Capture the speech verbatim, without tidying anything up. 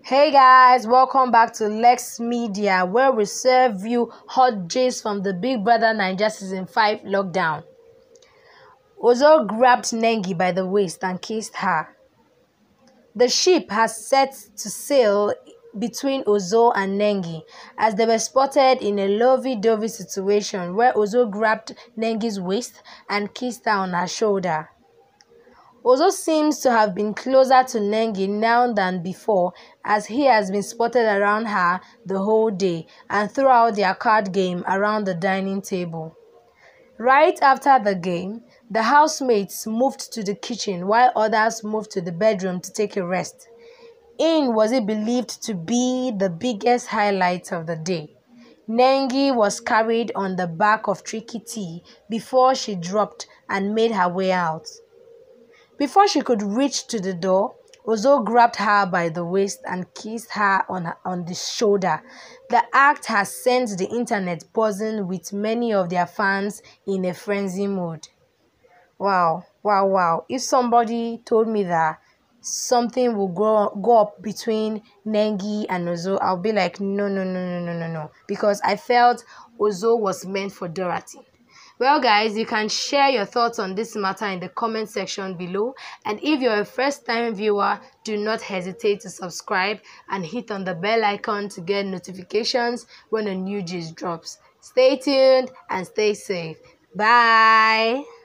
Hey guys, welcome back to Lex Media, where we serve you hot gist from the Big Brother Naija Season five lockdown. Ozo grabbed Nengi by the waist and kissed her. The ship has set to sail between Ozo and Nengi as they were spotted in a lovey-dovey situation where Ozo grabbed Nengi's waist and kissed her on her shoulder. Ozo seems to have been closer to Nengi now than before, as he has been spotted around her the whole day and throughout their card game around the dining table. Right after the game, the housemates moved to the kitchen while others moved to the bedroom to take a rest. In was it believed to be the biggest highlight of the day. Nengi was carried on the back of Tricky T before she dropped and made her way out. Before she could reach to the door, Ozo grabbed her by the waist and kissed her on, her, on the shoulder. The act has sent the internet buzzing with many of their fans in a frenzy mood. Wow, wow, wow. If somebody told me that something will go, go up between Nengi and Ozo, I'll be like, no, no, no, no, no, no, no. Because I felt Ozo was meant for Dorothy. Well guys, you can share your thoughts on this matter in the comment section below, and if you're a first time viewer, do not hesitate to subscribe and hit on the bell icon to get notifications when a new gist drops. Stay tuned and stay safe. Bye.